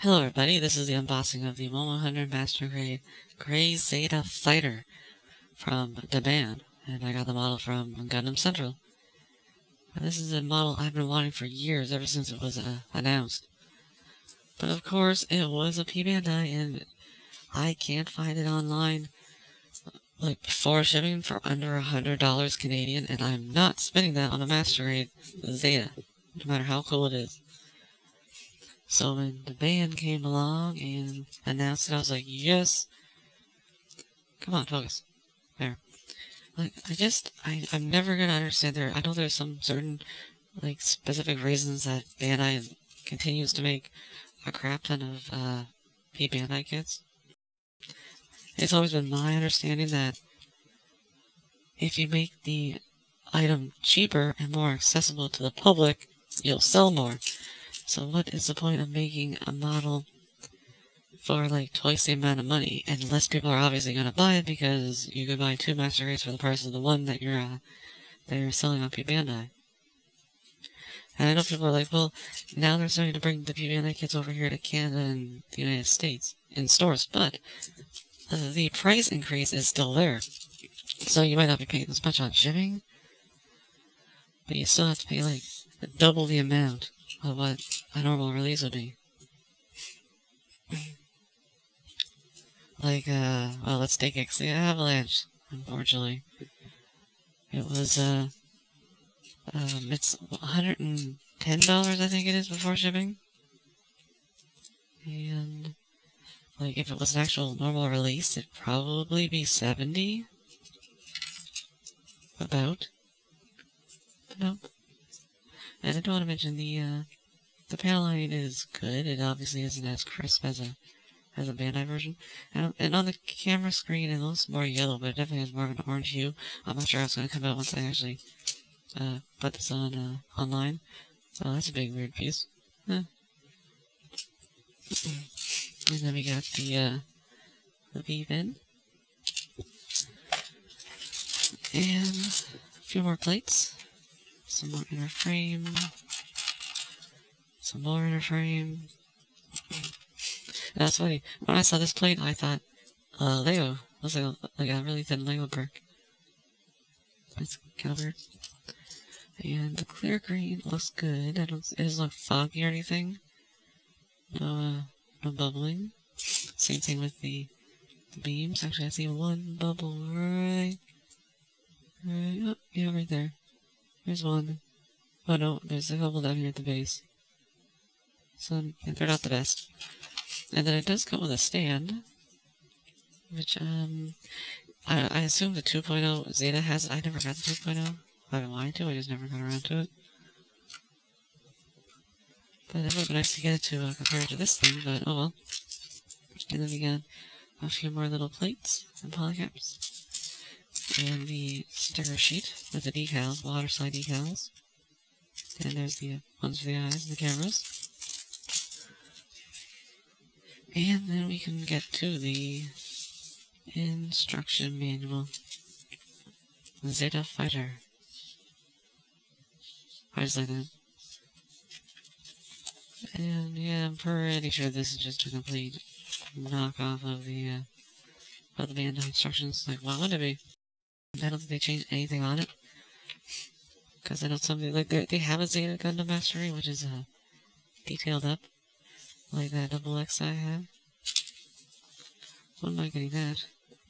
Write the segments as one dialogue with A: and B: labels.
A: Hello everybody, this is the unboxing of the 100 Master Grade Grey Zeta Fighter from Daban, and I got the model from Gundam Central. This is a model I've been wanting for years, ever since it was announced. But of course, it was a P-Bandai, and I can't find it online like before shipping for under $100 Canadian, and I'm not spending that on a Master Grade Zeta, no matter how cool it is. So when the band came along and announced it, I was like, yes! Come on, focus. There. Like, I'm never gonna understand I know there's some certain, like, specific reasons that Bandai continues to make a crap ton of, P-Bandai kits. It's always been my understanding that if you make the item cheaper and more accessible to the public, you'll sell more. So what is the point of making a model for like twice the amount of money? And less people are obviously going to buy it because you could buy 2 Master Grades for the price of the one that you're selling on P-Bandai. And I know people are like, well, now they're starting to bring the P-Bandai kits over here to Canada and the United States in stores, but the price increase is still there. So you might not be paying as much on shipping, but you still have to pay like double the amount of what a normal release would be. Like, well, let's take the Avalanche, unfortunately. It was, it's $110, I think it is, before shipping. And, like, if it was an actual normal release, it'd probably be $70. About. Nope. And I do want to mention the panel line is good. It obviously isn't as crisp as a Bandai version. And on the camera screen, it looks more yellow, but it definitely has more of an orange hue. I'm not sure how it's going to come out once I actually put this on online. Oh, that's a big weird piece. Huh. And then we got the V-fin. And a few more plates. Some more inner frame. Some more inner frame. That's funny. When I saw this plate, I thought, Lego. Looks like a really thin Lego brick. It's kind of weird. And the clear green looks good. It doesn't look foggy or anything. No bubbling. Same thing with the beams. Actually, I see one bubble right. Oh, yeah, right there. There's one. Oh no, there's a couple down here at the base. So, yeah, they're not the best. And then it does come with a stand, which, I assume the 2.0 Zeta has it. I never got the 2.0. I've been wanting to, I just never got around to it. But it would be nice to get it to compare it to this thing, but oh well. And then we got a few more little plates and polycaps. And the sticker sheet with the decals, water slide decals. And there's the ones for the eyes and the cameras. And then we can get to the instruction manual. The Zeta Fighter. I just like that. And yeah, I'm pretty sure this is just a complete knockoff of the Bandai instructions. Like, why would it be? I don't think they changed anything on it. Because I know something like they have a Zeta Gundam Mastery, which is detailed up, like that double X I have. When am I getting that?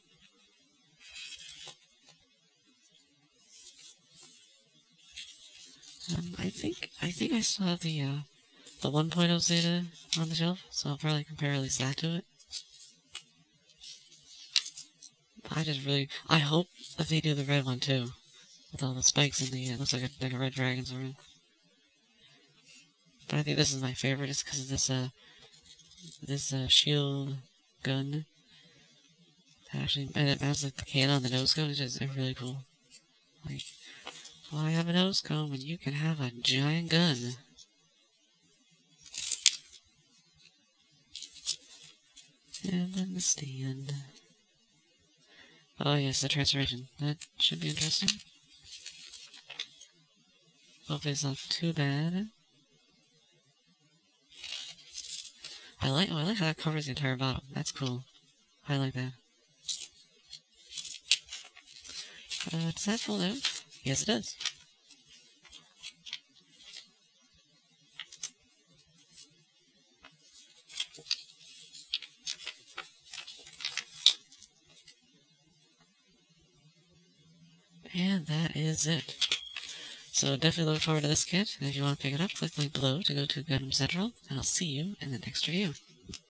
A: I think I still have the 1.0 Zeta on the shelf, so I'll probably compare at least that to it. I hope that they do the red one too, with all the spikes and it looks like a red dragon sword. But I think this is my favorite, just because of this shield gun. Actually, and it has like the can on the nose cone, which is really cool. Like, why have a nose cone when you can have a giant gun? And then the stand. Oh yes, the transformation. That should be interesting. Hopefully it's not too bad. I like how that covers the entire bottom. That's cool. I like that. Does that fold out? Yes, it does. And that is it. So definitely look forward to this kit, and if you want to pick it up, click the link below to go to Gundam Central, and I'll see you in the next review.